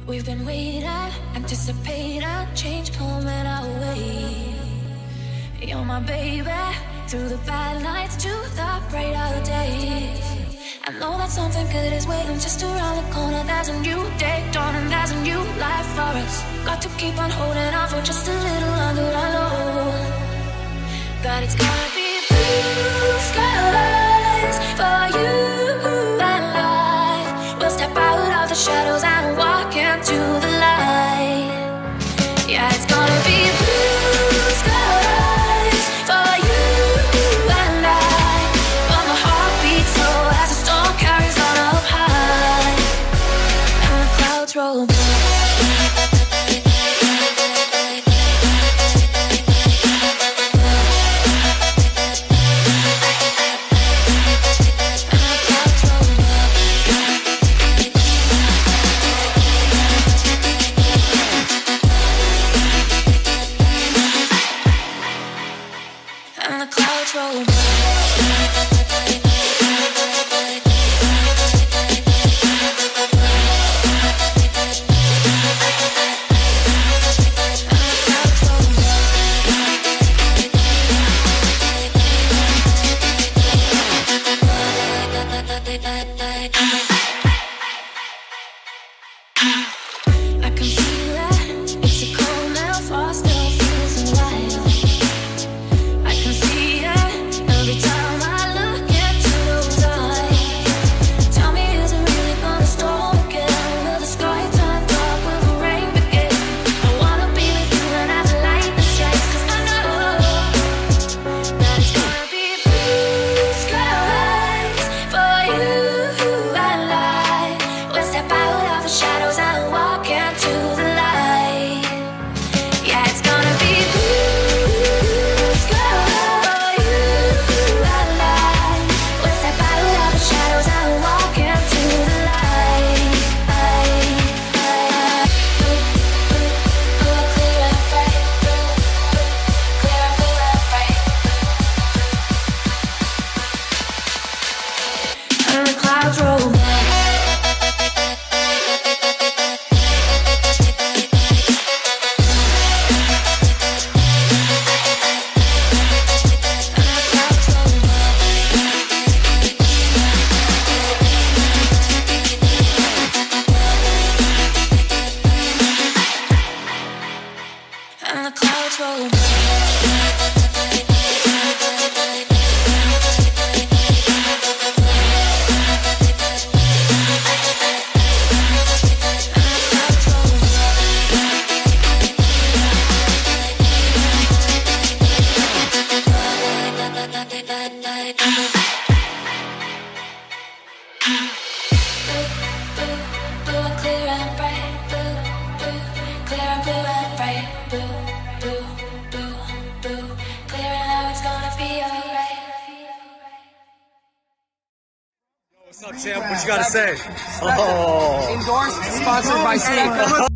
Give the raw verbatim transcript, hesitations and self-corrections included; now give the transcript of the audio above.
We've been waiting, anticipating, change coming our way. You're my baby, through the bad nights to the brighter days. I know that something good is waiting just around the corner. There's a new day dawning, there's a new life for us. Got to keep on holding on for just a little longer, I know that it's gonna be blue skies for you and I. We'll step out of the shadows and walk into the light. Yeah, it's gonna be blue skies for you and I. But my heart beats slow as the storm carries on up high, and the clouds roll by. What's up, champ? What you gotta say? Oh. Endorsed, sponsored by Spekr.